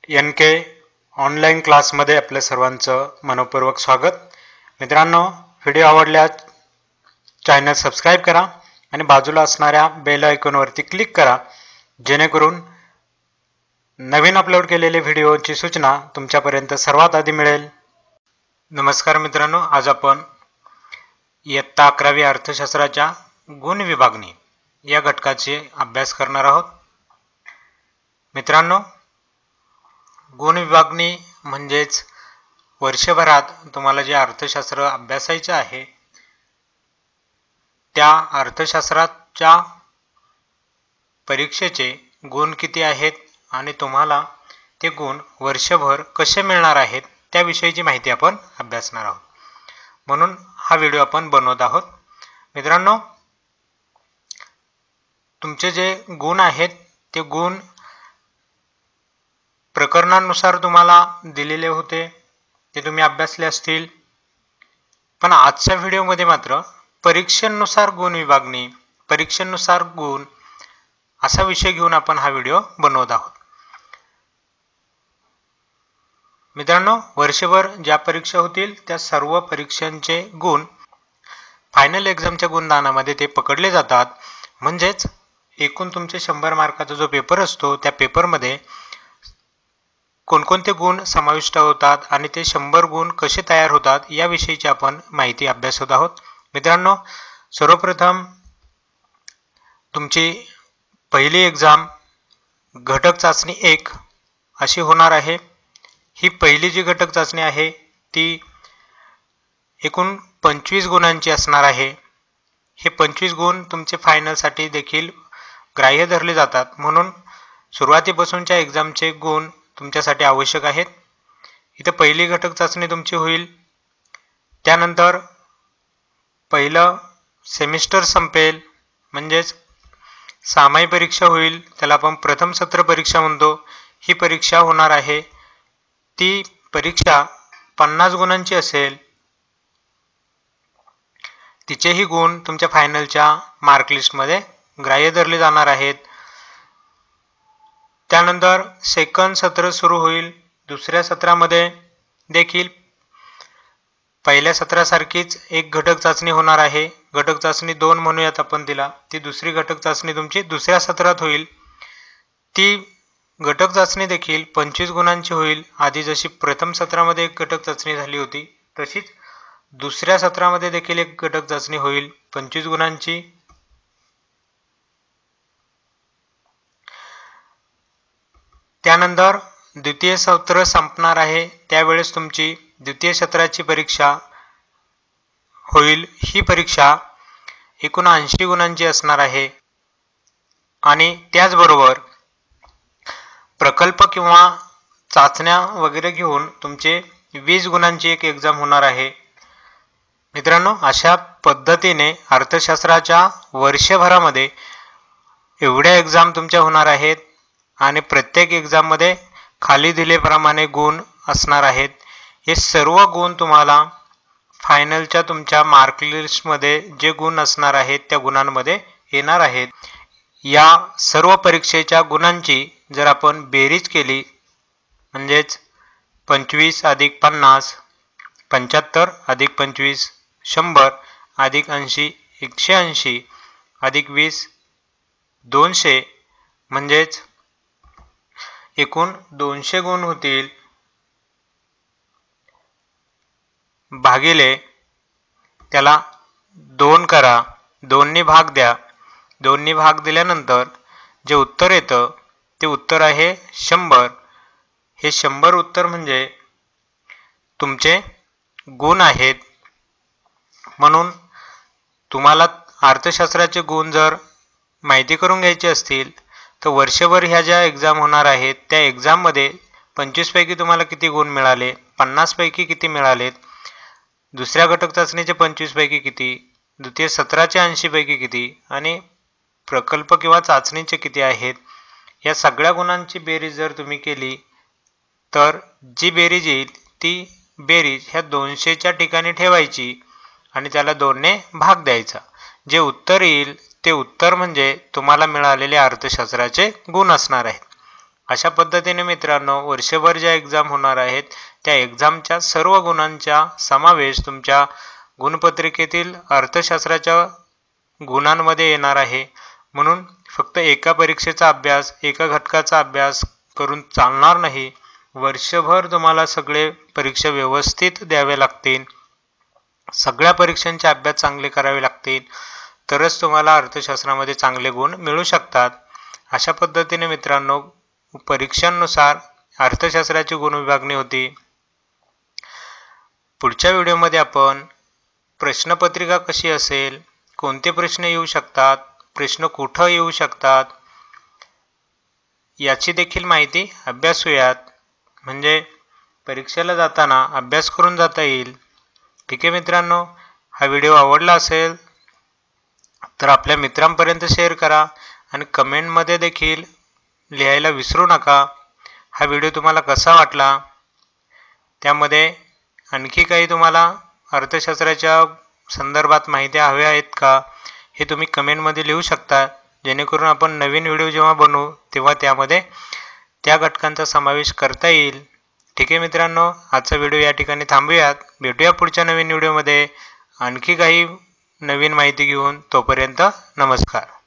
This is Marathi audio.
एन के ऑनलाईन क्लासमध्ये आपल्या सर्वांचं मनपूर्वक स्वागत. मित्रांनो, व्हिडिओ आवडल्यास चॅनल सबस्क्राईब करा आणि बाजूला असणाऱ्या बेल आयकॉनवरती क्लिक करा, जेणेकरून नवीन अपलोड केलेले व्हिडिओची सूचना तुमच्यापर्यंत सर्वात आधी मिळेल. नमस्कार मित्रांनो, आज आपण इयत्ता 11वी अर्थशास्त्राच्या गुण विभागणी या घटकाचे अभ्यास करणार आहोत. मित्रांनो, गुण विभागणी म्हणजेच वर्षभरात तुम्हाला जे अर्थशास्त्र अभ्यासायचे आहे त्या अर्थशास्त्राच्या परीक्षेचे गुण किती आहेत आणि तुम्हाला ते गुण वर्षभर कसे मिळणार आहेत त्याविषयीची माहिती आपण अभ्यासणार आहोत. म्हणून हा व्हिडिओ आपण बनवत आहोत. मित्रांनो, तुमचे जे गुण आहेत ते गुण प्रकरणानुसार तुम्हाला दिलेले होते, ते तुम्ही अभ्यासले असतील. पण आजच्या व्हिडिओमध्ये मात्र परीक्षेनुसार गुण विभागणी, परीक्षेनुसार गुण असा विषय घेऊन आपण हा व्हिडिओ बनवत आहोत. मित्रांनो, वर्षभर ज्या परीक्षा होतील त्या सर्व परीक्षांचे गुण फायनल एक्झामच्या गुणदानामध्ये ते पकडले जातात. म्हणजेच एकूण तुमचे 100 मार्काचा जो पेपर असतो त्या पेपरमध्ये कोणकोणते गुण समाविष्ट होतात आणि ते 100 गुण कसे तयार होतात याविषयीची आपण माहिती अभ्यासत आहोत. मित्रांनो, सर्वप्रथम तुमची पहिली एक्झाम घटक चाचणी 1 अशी होणार आहे. ही पहिली जी घटक चाचणी आहे ती एकूण 25 गुणांची असणार आहे. हे 25 गुण तुमचे फायनलसाठी देखील ग्राह्य धरले जातात. म्हणून सुरुवातीपासूनच्या एक्झामचे गुण तुमच्यासाठी आवश्यक आहेत. इथे पहिली घटक चाचणी तुमची होईल. त्यानंतर पहिलं सेमिस्टर संपेल, म्हणजेच सामायिक परीक्षा होईल. त्याला आपण प्रथम सत्र परीक्षा म्हणतो. ही परीक्षा होणार आहे. ती परीक्षा 50 गुणांची असेल. तिचेही गुण तुमच्या फायनलच्या मार्कलिस्टमध्ये ग्राह्य धरले जाणार आहेत. त्यानंतर सेकंड सत्र सुरू होईल. दुसऱ्या सत्रामध्ये देखील पहिल्या सत्रासारखीच एक घटक चाचणी होणार आहे. घटक चाचणी 2 म्हणूयात आपण तिला. ती दुसरी घटक चाचणी तुमची दुसऱ्या सत्रात होईल. ती घटक चाचणी देखील 25 गुणांची होईल. आधी जशी प्रथम सत्रामध्ये एक घटक चाचणी झाली होती तशीच दुसऱ्या सत्रामध्ये देखील एक घटक चाचणी होईल 25 गुणांची. त्यानंतर द्वितीय सत्र संपणार आहे. त्यावेळेस तुमची द्वितीय सत्राची परीक्षा होईल. ही परीक्षा एकूण 80 गुणांची असणार आहे. आणि त्याचबरोबर प्रकल्प किंवा चाचण्या वगैरे घेऊन तुमचे 20 गुणांची एक एक्झाम होणार आहे. मित्रांनो, अशा पद्धतीने अर्थशास्त्राच्या वर्षभरामध्ये एवढ्या एक्झाम तुमच्या होणार आहेत आणि प्रत्येक एक्झाममध्ये खाली दिलेप्रमाणे गुण असणार आहेत. हे सर्व गुण तुम्हाला फायनलच्या तुमच्या मार्कलिस्टमध्ये जे गुण असणार आहेत त्या गुणांमध्ये येणार आहेत. या सर्व परीक्षेच्या गुणांची जर आपण बेरीज केली, म्हणजेच 25 अधिक 50, 75 अधिक 25, 100 अधिक 80, 180 अधिक 20, 200, म्हणजेच एकूण 200 गुण होतील. भागिले त्याला 2 करा, 2 भाग द्या. 2 भाग दिल्यानंतर जे उत्तर येतं ते उत्तर आहे 100. हे 100 उत्तर म्हणजे तुमचे गुण आहेत. म्हणून तुम्हाला अर्थशास्त्राचे गुण जर माहिती करून घ्यायचे असतील तर वर्षभर ह्या ज्या एक्झाम होणार आहेत त्या एक्झाममध्ये 25 पैकी तुम्हाला किती गुण मिळाले, 50 पैकी किती मिळालेत, दुसऱ्या घटक चाचणीचे 25 पैकी किती, द्वितीय सत्राचे 80 पैकी किती आणि प्रकल्प किंवा चाचणीचे किती आहेत, या सगळ्या गुणांची बेरीज जर तुम्ही केली तर जी बेरीज येईल ती बेरीज ह्या 200च्या ठिकाणी ठेवायची आणि त्याला 2ने भाग द्यायचा. जे उत्तर येईल ते उत्तर म्हणजे तुम्हाला मिळालेले अर्थशास्त्राचे गुण असणार आहेत. अशा पद्धतीने मित्रांनो वर्षभर ज्या एक्झाम होणार आहेत त्या एक्झामच्या सर्व गुणांचा समावेश तुमच्या गुणपत्रिकेतील अर्थशास्त्राच्या गुणांमध्ये येणार आहे. म्हणून फक्त एका परीक्षेचा अभ्यास, एका घटकाचा अभ्यास करून चालणार नाही. वर्षभर तुम्हाला सगळे परीक्षा व्यवस्थित द्यावे लागतील. सगळ्या परीक्षांचे अभ्यास चांगले करावे लागतील, तरच तुम्हाला अर्थशास्त्रामध्ये चांगले गुण मिळू शकतात. अशा पद्धतीने मित्रांनो परीक्षांनुसार अर्थशास्त्राची गुण विभागणी होती. पुढच्या व्हिडिओमध्ये आपण प्रश्नपत्रिका कशी असेल, कोणते प्रश्न येऊ शकतात, प्रश्न कुठं येऊ शकतात याची देखील माहिती अभ्यासूयात. म्हणजे परीक्षेला जाताना अभ्यास करून जाता येईल. ठीक आहे मित्रांनो, हा व्हिडिओ आवडला असेल तर आपल्या मित्रांपर्यंत शेअर करा आणि कमेंटमध्ये देखील लिहायला विसरू नका. हा व्हिडिओ तुम्हाला कसा वाटला, त्यामध्ये आणखी काही तुम्हाला अर्थशास्त्राच्या संदर्भात माहिती हव्या आहेत का, हे तुम्ही कमेंटमध्ये लिहू शकता. जेणेकरून आपण नवीन व्हिडिओ जेव्हा बनवू तेव्हा त्यामध्ये त्या घटकांचा समावेश करता येईल. ठीक आहे मित्रांनो, आजचा व्हिडिओ या ठिकाणी थांबूयात. भेटूया पुढच्या नवीन व्हिडिओमध्ये आणखी काही नवीन माहिती घेऊन. तोपर्यंत नमस्कार.